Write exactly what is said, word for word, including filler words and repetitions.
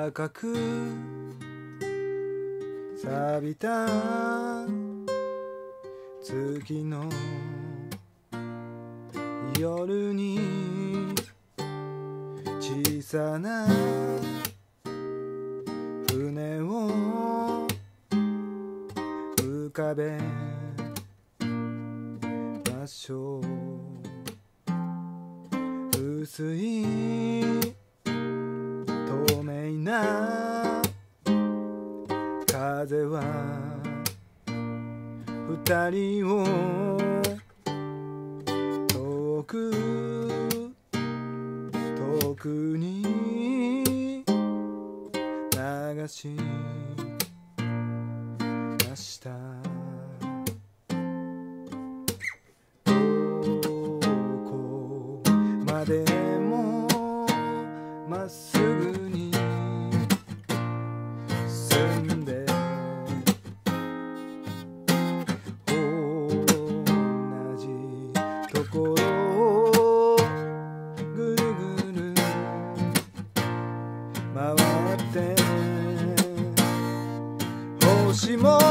赤く錆びた月の夜に小さな船を浮かべましょう。薄い透明な風は二人を遠く遠くに流しました。どこまでもまっすぐに進んで同じところをぐるぐる回って星も